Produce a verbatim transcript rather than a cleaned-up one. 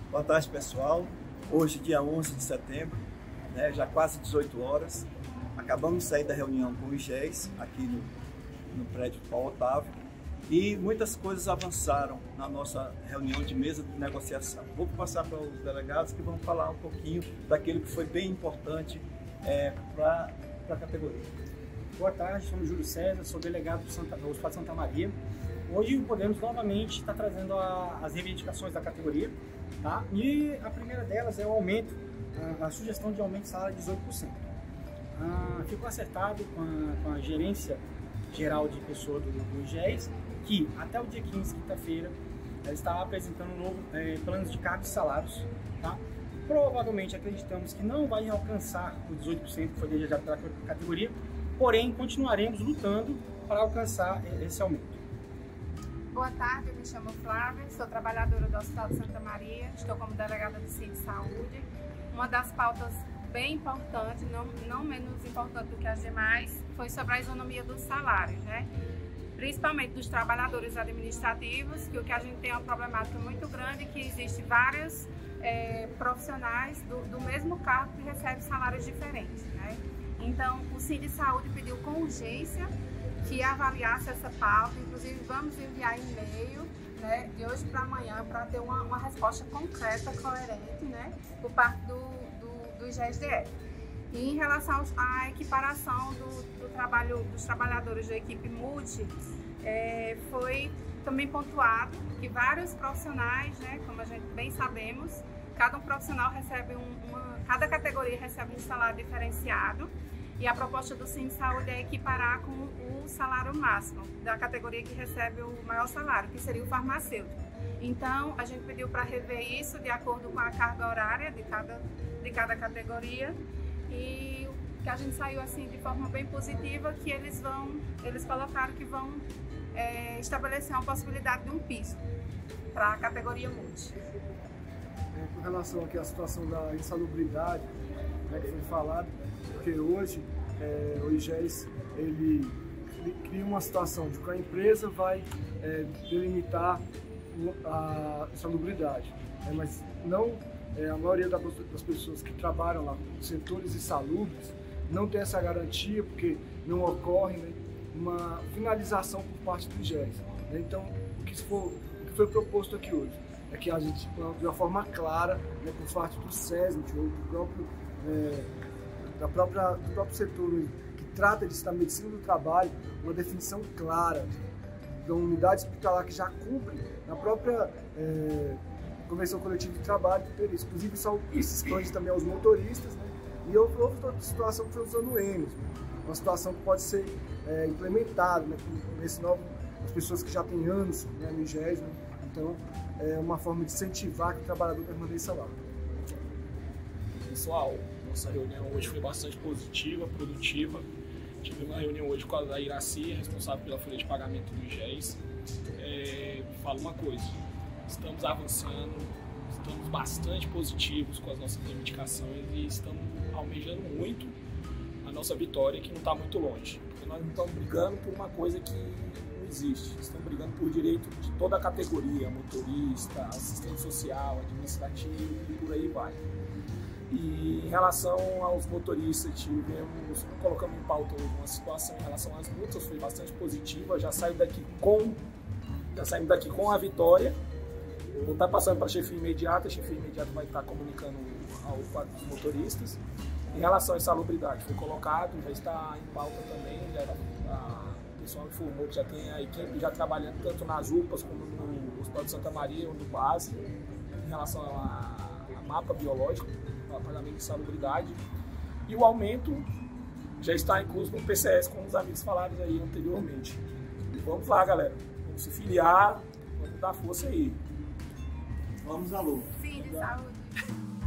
Boa tarde, pessoal. Hoje, dia onze de setembro, né, já quase dezoito horas. Acabamos de sair da reunião com o I G E S, aqui no, no prédio do Paulo Otávio, e muitas coisas avançaram na nossa reunião de mesa de negociação. Vou passar para os delegados que vão falar um pouquinho daquilo que foi bem importante é, para a categoria. Boa tarde, sou o Júlio César, sou delegado do, Santa, do Hospital de Santa Maria. Hoje podemos novamente estar trazendo a, as reivindicações da categoria, tá? E a primeira delas é o aumento, a, a sugestão de aumento de salário de dezoito por cento. Ah, ficou acertado com a, com a gerência geral de pessoa do, do I G E S que até o dia quinze, quinta-feira, ela está apresentando um novo é, plano de cargos e salários, tá? Provavelmente acreditamos que não vai alcançar os dezoito por cento que foi desejado pela categoria, porém continuaremos lutando para alcançar esse aumento. Boa tarde, eu me chamo Flávia, sou trabalhadora do Hospital de Santa Maria, estou como delegada do Cine Saúde. Uma das pautas bem importantes, não, não menos importante do que as demais, foi sobre a isonomia dos salários, né? Principalmente dos trabalhadores administrativos, que o que a gente tem é uma problemática muito grande, que existe vários é, profissionais do, do mesmo cargo que recebem salários diferentes, né? Então, o Cine Saúde pediu com urgência que avaliasse essa pauta, inclusive vamos enviar e-mail, né, de hoje para amanhã para ter uma, uma resposta concreta, coerente, né, por parte do, do, do I G S D F. E em relação à equiparação do, do trabalho dos trabalhadores da equipe multi, é, foi também pontuado que vários profissionais, né, como a gente bem sabemos, cada um profissional recebe um, uma, cada categoria recebe um salário diferenciado. E a proposta do Cine Saúde é equiparar com o salário máximo da categoria que recebe o maior salário, que seria o farmacêutico. Então, a gente pediu para rever isso de acordo com a carga horária de cada, de cada categoria, e que a gente saiu assim de forma bem positiva, que eles vão, eles colocaram que vão é, estabelecer uma possibilidade de um piso para a categoria multi. É, com relação aqui à situação da insalubridade, né, que foi falado, porque hoje é, o I G E S ele cria uma situação de que a empresa vai é, delimitar a insalubridade, né, mas não é, a maioria das pessoas que trabalham lá nos setores insalubres não tem essa garantia, porque não ocorre, né, uma finalização por parte do I G E S. Né? Então, o que, for, o que foi proposto aqui hoje é que a gente, de uma forma clara, né, por parte do SESMIT ou do próprio é, Da própria, do próprio setor que trata disso, da medicina do trabalho, uma definição clara da unidade hospitalar que já cumpre na própria é, Convenção Coletiva de Trabalho, inclusive isso se expande também aos motoristas, né? E houve outra situação que foi usando o Enes, né? Uma situação que pode ser é, implementada, né, nesse novo, as pessoas que já têm anos, né, no I G E S, né? Então é uma forma de incentivar que o trabalhador permaneça lá. Pessoal, nossa reunião hoje foi bastante positiva, produtiva. Tive uma reunião hoje com a Iraci, responsável pela folha de pagamento do I G E S. É, falo uma coisa, estamos avançando, estamos bastante positivos com as nossas reivindicações e estamos almejando muito a nossa vitória, que não está muito longe. Porque nós não estamos brigando por uma coisa que não existe, estamos brigando por direito de toda a categoria, motorista, assistente social, administrativo e por aí vai. E em relação aos motoristas, tivemos, colocamos em pauta uma situação em relação às multas, foi bastante positiva, já saímos daqui com, já saímos daqui com a vitória. Vou estar passando para a chefia imediata, a chefia imediata vai estar comunicando ao quadro dos motoristas. Em relação à insalubridade, foi colocado, já está em pauta também, já, a, o pessoal informou que já tem a equipe já trabalhando tanto nas U P As como no Hospital de Santa Maria, ou no base, em relação a, a mapa biológico, o pagamento de insalubridade, e o aumento já está incluso no P C S, como os amigos falaram aí anteriormente. E vamos lá, galera, vamos se filiar, vamos dar força aí. Vamos à luta. Sim, de saúde.